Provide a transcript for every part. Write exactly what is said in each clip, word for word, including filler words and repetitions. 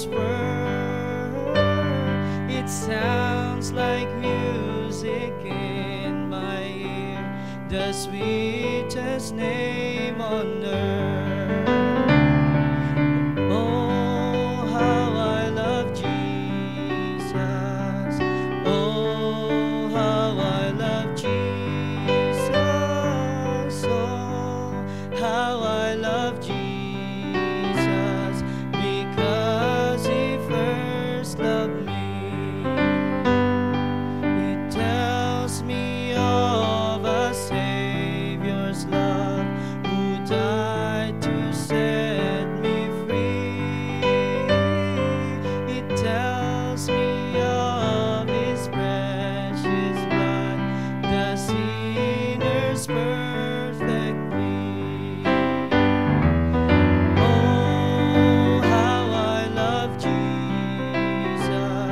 whisper. It sounds like music in my ear, the sweetest name on earth. Oh, how I love Jesus. Oh, how I love Jesus. Oh, how I love Jesus. Because He first loved me. It tells me of a Savior's love, who died to set me free. It tells me of His precious blood, the sinner's perfect plea. Oh, how I love Jesus.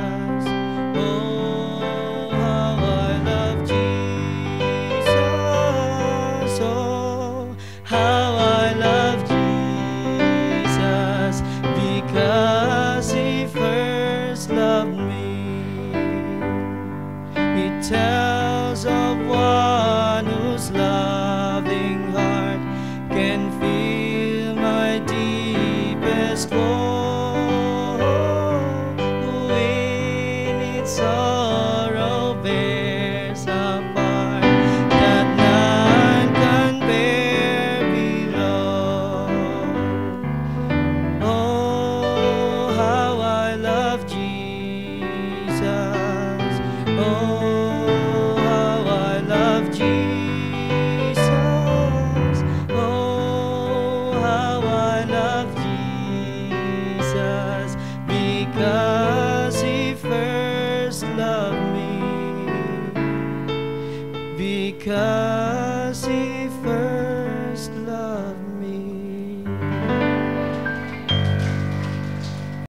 Oh, how I love Jesus. Oh, how I love Jesus, because He first loved me. It tells of one whose loving heart can feel my deepest woe, who in its sorrow bears a part that none can bear below. Oh, how I love Jesus. Oh, how I love Jesus. Oh, how I love Jesus, because He first loved me. Because He